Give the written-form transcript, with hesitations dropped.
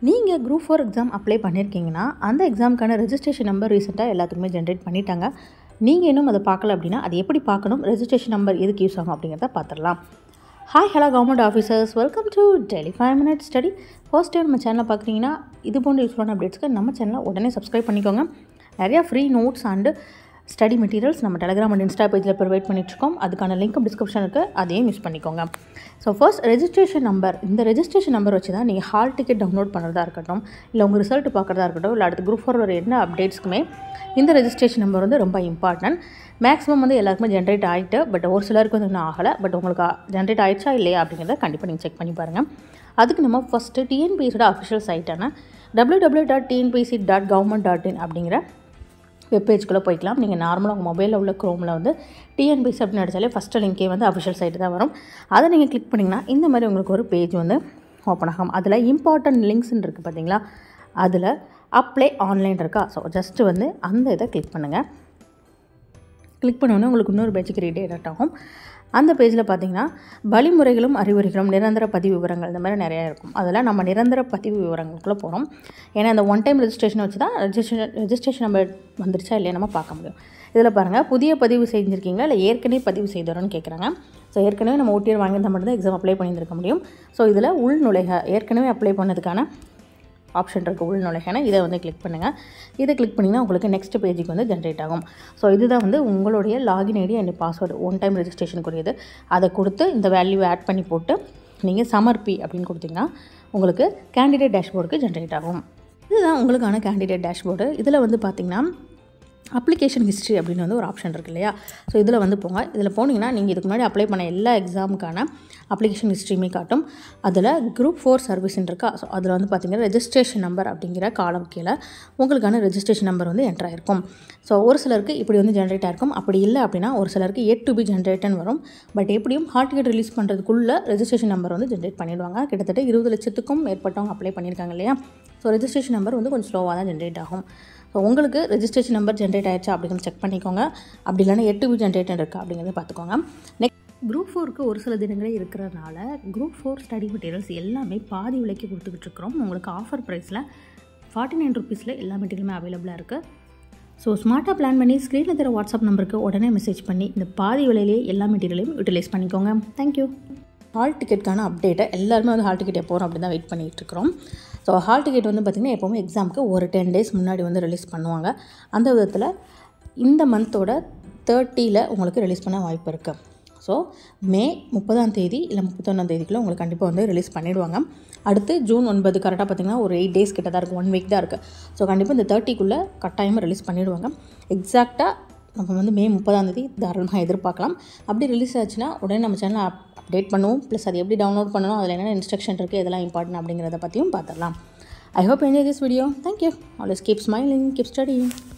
நீங்கள் group 4 exam apply பண்ணியிருக்கீங்கன்னா அந்த எக்ஸாமுக்கான registration number ரீசெண்டாக எல்லாத்துக்குமே ஜென்ரேட் பண்ணிட்டாங்க. நீங்கள் இன்னும் அதை பார்க்கல அப்படின்னா அது எப்படி பார்க்கணும், ரெஜிஸ்ட்ரேஷன் நம்பர் எதுக்கு யூஸ் ஆகும் அப்படிங்கிறத பார்த்துடலாம். Hi hello government officers, welcome to daily 5 minutes study. First time நம்ம சேனலை பார்க்குறீங்கன்னா இது போன்ற யூஸ்ஃபுல்லான அப்டேட்ஸ்க்கு நம்ம சேனலை உடனே சப்ஸ்கிரைப் பண்ணிக்கோங்க. நிறையா free notes and study materials நம்ம டெலிகிராம் அண்ட் இன்ஸ்டா பேஜில் ப்ரொவைட் பண்ணிட்டுருக்கோம். அதுக்கான லிங்க்கும் டிஸ்கிரிப்ஷன் இருக்குது, அதையும் யூஸ் பண்ணிக்கோங்க. ஸோ ஃபர்ஸ்ட் ரெஜிஸ்ட்ரேஷன் நம்பர், இந்த ரெஜிஸ்ட்ரேஷன் நம்பர் வச்சு தான் நீங்கள் ஹால் டிக்கெட் டவுன்லோட் பண்ணுறதா இருக்கட்டும், இல்லை உங்கள் ரிசல்ட் பார்க்குறதா இருக்கட்டும், இல்லை அடுத்து குரூப் 4 வர என்ன அப்டேட்ஸ்க்குமே இந்த ரெஜிஸ்ட்ரேஷன் நம்பர் வந்து ரொம்ப இம்பார்ட்டன்ட். மேக்ஸிமம் வந்து எல்லாருக்குமே ஜென்ரேட் ஆகிட்டு, பட் ஒரு சிலருக்கு வந்து இன்னும் ஆகலை. பட் உங்களுக்கு ஜென்ரேட் ஆகிடுச்சா இல்லையா அப்படிங்கிறத கண்டிப்பாக நீங்கள் செக் பண்ணி பாருங்கள். அதுக்கு நம்ம ஃபஸ்ட்டு டிஎன்பிஎஸ்சியோட அஃபிஷியல் சைட்டான www.tnpc.government.in அப்படிங்கிற வெப்பேஜ்குள்ளே போய்க்கலாம். நீங்கள் நார்மலாக உங்கள் மொபைலில் உள்ள க்ரோமில் வந்து டிஎன்பிஎஸ்சி அப்படின்னு அடித்தாலே ஃபஸ்ட்டு லிங்கே வந்து அஃபிஷியல் சைட்டு தான் வரும். அதை நீங்கள் கிளிக் பண்ணிங்கன்னா இந்த மாதிரி உங்களுக்கு ஒரு பேஜ் வந்து ஓப்பன் ஆகும். அதில் இம்பார்ட்டன்ட் லிங்க்ஸ்ன்னு இருக்குது பார்த்தீங்களா, அதில் அப்ளை ஆன்லைன் இருக்கா. ஸோ ஜஸ்ட்டு வந்து அந்த இதை கிளிக் பண்ணுங்கள். கிளிக் பண்ணோன்னே உங்களுக்கு இன்னொரு பேஜுக்கு ரீடேட் ஆகும். அந்த பேஜில் பார்த்தீங்கன்னா வழிமுறைகளும் அறிவுரைகளும், நிரந்தர பதிவு விவரங்கள், இந்த மாதிரி நிறையா இருக்கும். அதில் நம்ம நிரந்தர பதிவு விவரங்களுக்குள்ளே போகிறோம். ஏன்னா அந்த ஒன் டைம் ரெஜிஸ்ட்ரேஷன் வச்சு தான் ரெஜிஸ்ட்ரேஷன் நம்பர் வந்துருச்சா இல்லையா நம்ம பார்க்க முடியும். இதில் பாருங்கள், புதிய பதிவு செஞ்சுருக்கீங்களா இல்லை ஏற்கனவே பதிவு செய்தோன்னு கேட்குறாங்க. ஸோ ஏற்கனவே நம்ம ஓடிஆர் வாங்கியிருந்தால் மட்டும்தான் எக்ஸாம் அப்ளை பண்ணியிருக்க முடியும். ஸோ இதில் உள்நுழைக, ஏற்கனவே அப்ளை பண்ணதுக்கான ஆப்ஷன் இருக்குது உள்நுழைகன்னு, இதை வந்து கிளிக் பண்ணுங்கள். இதை கிளிக் பண்ணிங்கன்னா உங்களுக்கு நெக்ஸ்ட் பேஜுக்கு வந்து ஜென்ரேட் ஆகும். ஸோ இதுதான் வந்து உங்களுடைய login ID and password one time ரெஜிஸ்ட்ரேஷனுக்குரியது. அதை கொடுத்து இந்த வேல்யூ ஆட் பண்ணி போட்டு நீங்கள் சமர்ப்பி அப்படின்னு கொடுத்தீங்கன்னா உங்களுக்கு கேண்டிடேட் டேஷ்போர்டுக்கு ஜென்ரேட் ஆகும். இதுதான் உங்களுக்கான கேண்டிடேட் டேஷ்போர்டு. இதில் வந்து பார்த்திங்கன்னா அப்ளிகேஷன் ஹிஸ்ட்ரி அப்படின்னு வந்து ஒரு ஆப்ஷன் இருக்குது இல்லையா. ஸோ இதில் வந்து போங்க. இதில் போனீங்கன்னா நீங்கள் இதுக்கு முன்னாடி அப்ளை பண்ண எல்லா எக்ஸாமுக்கான அப்ளிகேஷன் ஹிஸ்ட்ரியுமே காட்டும். அதில் குரூப் 4 சர்வீஸ்ன்னு இருக்கா. ஸோ அதில் வந்து பார்த்திங்கன்னா ரெஜிஸ்ட்ரேஷன் நம்பர் அப்படிங்கிற காலம் கீழே உங்களுக்கான ரெஜிஸ்ட்ரேஷன் நம்பர் வந்து என்ட்ரு ஆகிருக்கும். ஸோ ஒரு சிலருக்கு இப்படி வந்து ஜென்ரேட் ஆகிருக்கும். அப்படி இல்லை அப்படின்னா ஒரு சிலருக்கு yet to be generated வரும். பட் எப்படியும் ஹால் டிக்கெட் ரிலீஸ் பண்ணுறதுக்குள்ளே ரெஜிஸ்ட்ரேஷன் நம்பர் வந்து ஜென்ரேட் பண்ணிவிடுவாங்க. கிட்டத்தட்ட 20 லட்சத்துக்கும் மேற்பட்டவங்க அப்ளை பண்ணியிருக்காங்க இல்லையா. ஸோ ரெஜிஸ்ட்ரேஷன் நம்பர் வந்து கொஞ்சம் ஸ்லோவாக தான் ஜென்ரேட் ஆகும். ஸோ உங்களுக்கு ரெஜிஸ்ட்ரேஷன் நம்பர் ஜென்ரேட் ஆகிடுச்சா அப்படிங்கிறத செக் பண்ணிக்கோங்க. அப்படி இல்லைனா yet to be generated இருக்கா அப்படிங்கிறத பார்த்துக்கோங்க. நெக்ஸ்ட் குரூப் 4க்கு ஒரு சில தினங்களே இருக்கிறதுனால குரூப் 4 ஸ்டடி மெட்டீரியல்ஸ் எல்லாமே பாதி விலைக்கு கொடுத்துக்கிட்டு இருக்கிறோம். உங்களுக்கு ஆஃபர் ப்ரைஸில் 49 ருபீஸில் எல்லா மெட்டீரியலுமே அவைலபிளாக இருக்குது. ஸோ ஸ்மார்ட்டாக பிளான் பண்ணி ஸ்க்ரீனில் தர வாட்ஸ்அப் நம்பருக்கு உடனே மெசேஜ் பண்ணி இந்த பாதி விலையிலேயே எல்லா மெட்டீரியலையும் யூட்டிலைஸ் பண்ணிக்கோங்க. தேங்க்யூ. ஹால் டிக்கெட்டுக்கான அப்டேட்டை எல்லாருமே வந்து ஹால் டிக்கெட் எப்போ வரும் அப்படி தான் வெயிட் பண்ணிகிட்டு இருக்கிறோம். ஸோ ஹால் டிக்கெட் வந்து பார்த்திங்கன்னா எப்போவுமே எக்ஸாமுக்கு ஒரு 10 days முன்னாடி வந்து ரிலீஸ் பண்ணுவாங்க. அந்த விதத்தில் இந்த மந்தோட 30 உங்களுக்கு ரிலீஸ் பண்ண வாய்ப்பு இருக்குது. ஸோ மே 30 இல்லை 31 உங்களுக்கு கண்டிப்பாக வந்து ரிலீஸ் பண்ணிவிடுவாங்க. அடுத்து ஜூன் 9 கரெக்டாக பார்த்திங்கன்னா ஒரு 8 days கிட்ட தான் இருக்குது, 1 week தான் இருக்குது. ஸோ கண்டிப்பாக இந்த 30க்குள்ளே கட்டாயமாக ரிலீஸ் பண்ணிவிடுவாங்க. எக்ஸாக்டாக நம்ம வந்து மே 30 தாராளமாக எதிர்பார்க்கலாம். அப்படி ரிலீஸ் ஆச்சுன்னா உடனே நம்ம சேனலை அப்டேட் பண்ணுவோம். ப்ளஸ் அது எப்படி டவுன்லோட் பண்ணணும், அதில் என்னென்ன இன்ஸ்ட்ரக்ஷன் இருக்குது, இதெல்லாம் இம்பார்ட்டன்ட் அப்படிங்கிறத பற்றியும் பார்த்துடலாம். I hope enjoy this video. Thank you. Always keep smiling, keep studying.